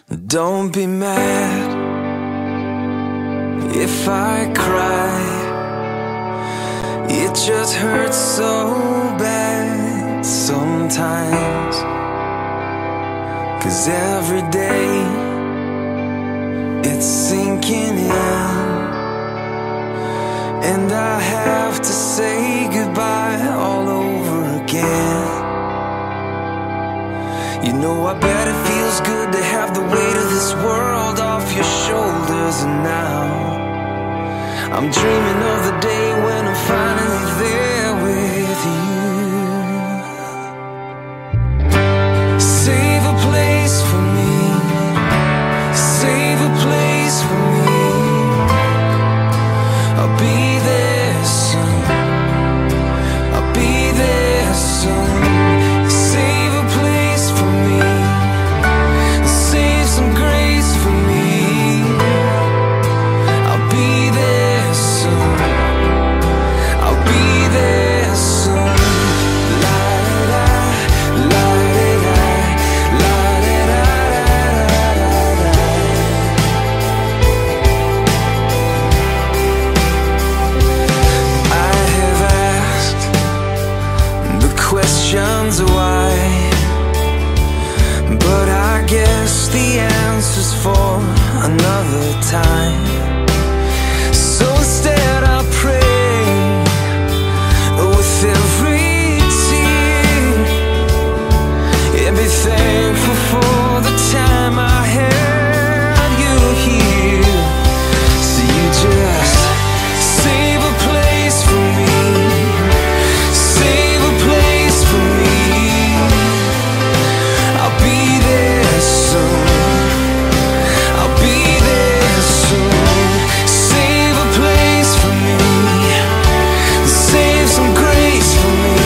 Don't be mad if I cry. It just hurts so bad sometimes, 'cause every day it's sinking in, and I have to say goodbye all over again. You know, I bet it feels good to have the weight of this world off your shoulders. And now I'm dreaming of the day when I'm finally there with you. Save a place for me, save a place for me. I'll be there soon, I'll be there soon. Save a place for me, save some grace for me. I'll be there soon, I'll be there soon. La da la da la da da. I have asked the questions why, but I guess the answer's for another time. So instead I'll pray with every tear, and be thankful for the time I had you here. So you just save a place for me, save a place for me. I'll be there soon, I'll be there soon. Save a place for me, save some grace for me.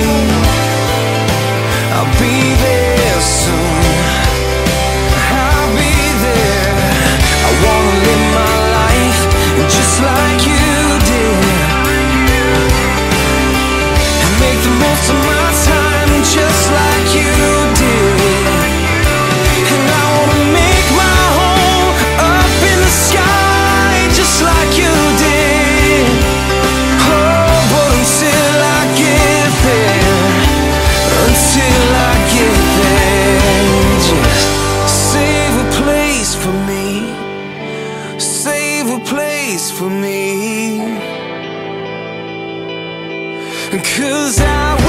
I'll be there soon, I'll be there. I wanna live my life just like you did, and make the most of my time just like you did. And I wanna make my home up in the sky just like you did. Oh, but until I get there, until I get there, just save a place for me, save a place for me. 'Cause I